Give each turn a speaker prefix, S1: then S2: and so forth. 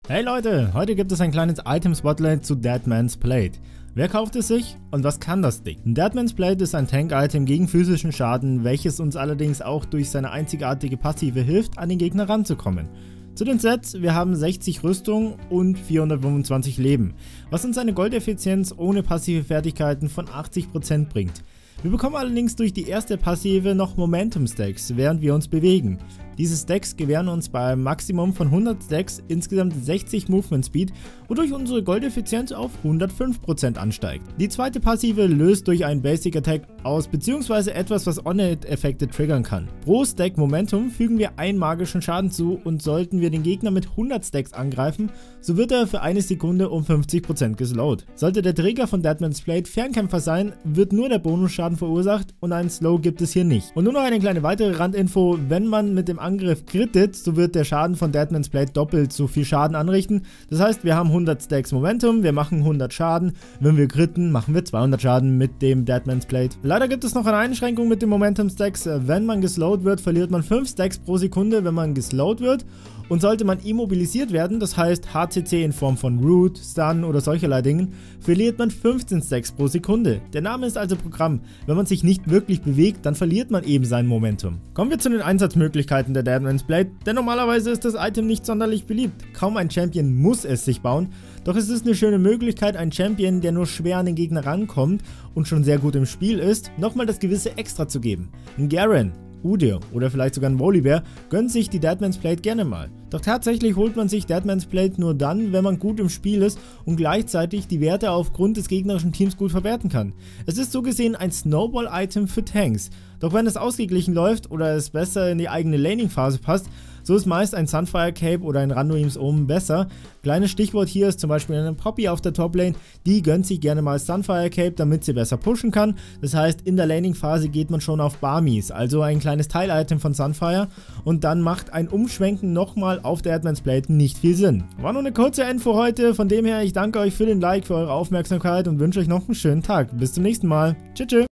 S1: Hey Leute, heute gibt es ein kleines Item-Spotlight zu Deadman's Plate. Wer kauft es sich und was kann das Ding? Deadman's Plate ist ein Tank-Item gegen physischen Schaden, welches uns allerdings auch durch seine einzigartige Passive hilft, an den Gegner ranzukommen. Zu den Sets, wir haben 60 Rüstung und 425 Leben, was uns eine Goldeffizienz ohne passive Fertigkeiten von 80% bringt. Wir bekommen allerdings durch die erste Passive noch Momentum Stacks, während wir uns bewegen. Diese Stacks gewähren uns bei einem Maximum von 100 Stacks insgesamt 60 Movement Speed, wodurch unsere Goldeffizienz auf 105% ansteigt. Die zweite Passive löst durch einen Basic Attack aus, beziehungsweise etwas, was On-Hit-Effekte triggern kann. Pro Stack Momentum fügen wir einen magischen Schaden zu und sollten wir den Gegner mit 100 Stacks angreifen, so wird er für eine Sekunde um 50% geslowt. Sollte der Träger von Deadman's Plate Fernkämpfer sein, wird nur der Bonusschaden verursacht und einen Slow gibt es hier nicht. Und nur noch eine kleine weitere Randinfo: Wenn man mit dem Angriff crittet, so wird der Schaden von Deadman's Plate doppelt so viel Schaden anrichten. Das heißt, wir haben 100 Stacks Momentum, wir machen 100 Schaden. Wenn wir critten, machen wir 200 Schaden mit dem Deadman's Plate. Leider gibt es noch eine Einschränkung mit den Momentum Stacks. Wenn man geslowt wird, verliert man 5 Stacks pro Sekunde, wenn man geslowt wird. Und sollte man immobilisiert werden, das heißt HCC in Form von Root, Stun oder solcherlei Dingen, verliert man 15 Stacks pro Sekunde. Der Name ist also Programm. Wenn man sich nicht wirklich bewegt, dann verliert man eben sein Momentum. Kommen wir zu den Einsatzmöglichkeiten der Deadman's Plate, denn normalerweise ist das Item nicht sonderlich beliebt. Kaum ein Champion muss es sich bauen, doch es ist eine schöne Möglichkeit, einen Champion, der nur schwer an den Gegner rankommt und schon sehr gut im Spiel ist, nochmal das gewisse Extra zu geben. Ein Garen, Udyr oder vielleicht sogar ein Volibear gönnt sich die Deadman's Plate gerne mal. Doch tatsächlich holt man sich Deadman's Plate nur dann, wenn man gut im Spiel ist und gleichzeitig die Werte aufgrund des gegnerischen Teams gut verwerten kann. Es ist so gesehen ein Snowball-Item für Tanks. Doch wenn es ausgeglichen läuft oder es besser in die eigene Laning-Phase passt, so ist meist ein Sunfire Cape oder ein Randuin's Omen besser. Kleines Stichwort hier ist zum Beispiel eine Poppy auf der Toplane, die gönnt sich gerne mal Sunfire Cape, damit sie besser pushen kann. Das heißt, in der Laning-Phase geht man schon auf Barmies, also ein kleines Teil-Item von Sunfire, und dann macht ein Umschwenken nochmal auf der Deadman's Plate nicht viel Sinn. War nur eine kurze Info heute, von dem her ich danke euch für den Like, für eure Aufmerksamkeit und wünsche euch noch einen schönen Tag. Bis zum nächsten Mal. Tschüss.